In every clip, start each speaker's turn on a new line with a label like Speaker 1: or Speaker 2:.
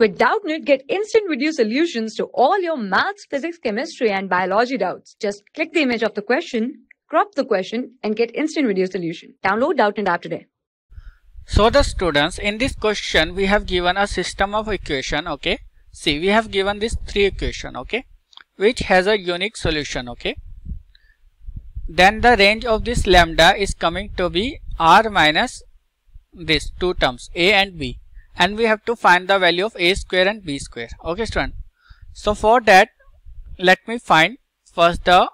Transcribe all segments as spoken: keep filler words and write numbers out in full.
Speaker 1: With Doubtnut, get instant video solutions to all your maths, physics, chemistry, and biology doubts. Just click the image of the question, crop the question, and get instant video solution. Download Doubtnut app today.
Speaker 2: So the students, in this question we have given a system of equation. Okay, see, we have given this three equation, okay, which has a unique solution. Okay, then the range of this lambda is coming to be r minus this two terms a and b, and we have to find the value of a square and b square. Okay student, so for that let me find first the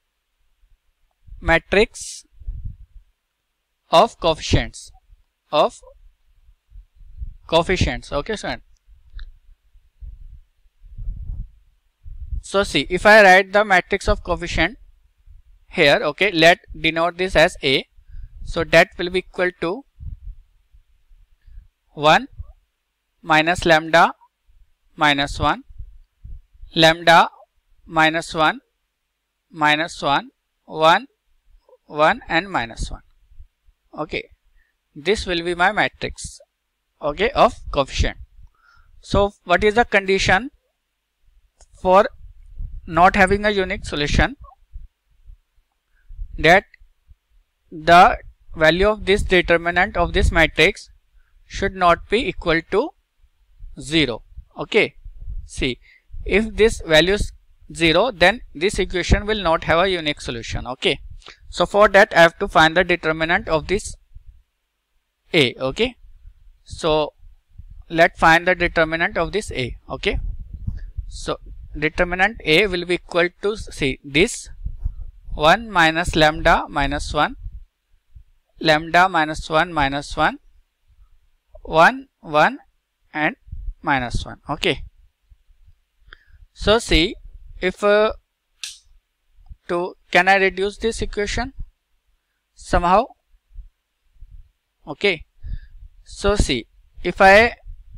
Speaker 2: matrix of coefficients of coefficients. Okay student, so see, if I write the matrix of coefficient here, okay, let denote this as A, so that will be equal to one minus lambda minus one, lambda minus one, minus one, one, one, and minus one. Okay, this will be my matrix, okay, of coefficient. So what is the condition for not having a unique solution? That the value of this determinant of this matrix should not be equal to zero. Okay, see, if this value is zero, then this equation will not have a unique solution. Okay, so for that I have to find the determinant of this A. Okay, so let's find the determinant of this A. Okay, so determinant A will be equal to, see, this one minus lambda minus one, lambda minus one minus one, one, one, and minus one. Okay, so see, if uh, to can I reduce this equation somehow? Okay, so see, if I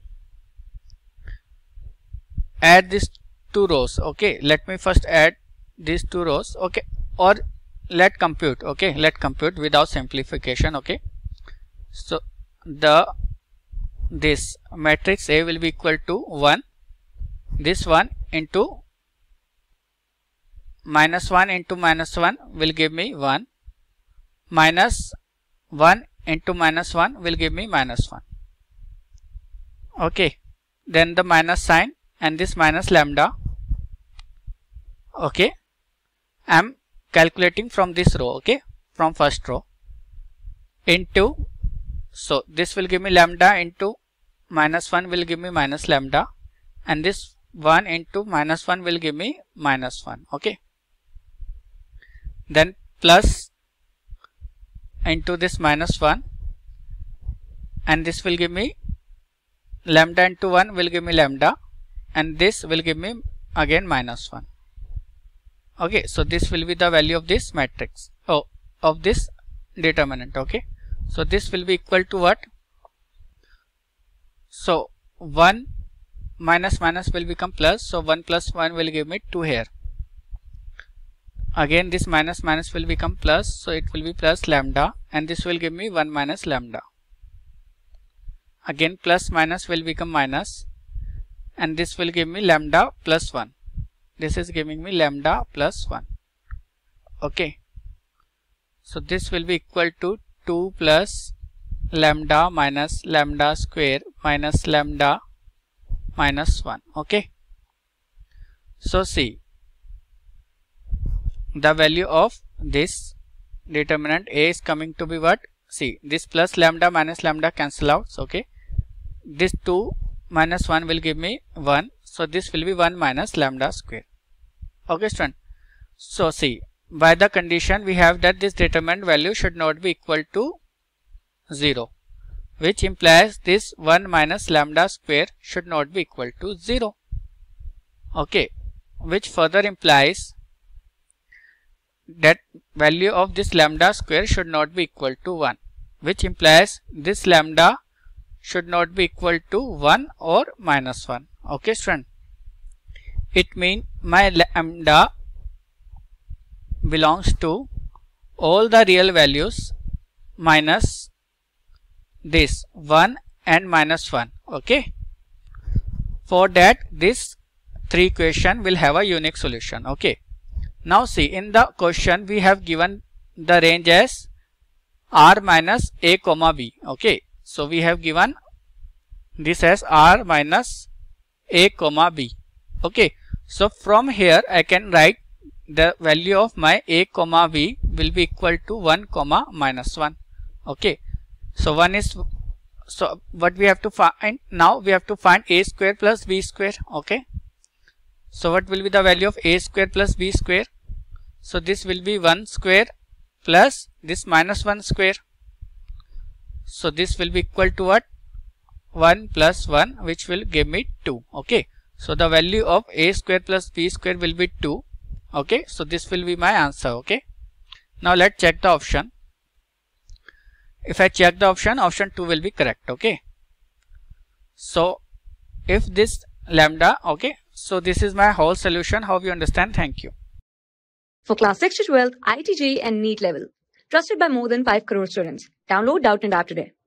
Speaker 2: add these two rows, okay, let me first add these two rows, okay, or let compute, okay, let compute without simplification. Okay, so the this matrix A will be equal to one, this one into minus one into minus one will give me one, minus one into minus one will give me minus one. Okay, then the minus sign and this minus lambda. Okay, I am calculating from this row, okay, from first row, into, so this will give me lambda into minus one will give me minus lambda, and this one into minus one will give me minus one. Okay, then plus into this minus one, and this will give me lambda into one will give me lambda, and this will give me again minus one. Okay, so this will be the value of this matrix, oh, of this determinant. Okay, so this will be equal to what? So one minus minus will become plus, so one plus one will give me two here. Again this minus minus will become plus, so it will be plus lambda, and this will give me one minus lambda. Again plus minus will become minus, and this will give me lambda plus one. This is giving me lambda plus one. Okay, so this will be equal to two plus lambda minus lambda square minus lambda minus one. Okay, so see, the value of this determinant A is coming to be what? See, this plus lambda minus lambda cancel out. Okay, this two minus one will give me one, so this will be one minus lambda square. Okay student, so see, by the condition we have that this determinant value should not be equal to zero, which implies this one minus lambda square should not be equal to zero. Okay, which further implies that value of this lambda square should not be equal to one, which implies this lambda should not be equal to one or minus one. Okay student, it means my lambda belongs to all the real values minus this one and minus one. Okay, for that this three equation will have a unique solution. Okay. Now see, in the question we have given the range as r minus a comma b. Okay. So we have given this as r minus a comma b. Okay. So from here I can write the value of my a comma b will be equal to one comma minus one. Okay. So one is, so what we have to find now, we have to find a square plus b square. Okay. So what will be the value of a square plus b square? So this will be one square plus this minus one square. So this will be equal to what? one plus one, which will give me two. Okay. So the value of a square plus b square will be two. Okay. So this will be my answer. Okay. Now let's check the option. If I check the option, option two will be correct. Okay. So if this lambda, okay, so this is my whole solution. Hope you understand. Thank you.
Speaker 1: For class six to twelve, I I T J E E and NEET level. Trusted by more than five crore students. Download Doubtnut App today.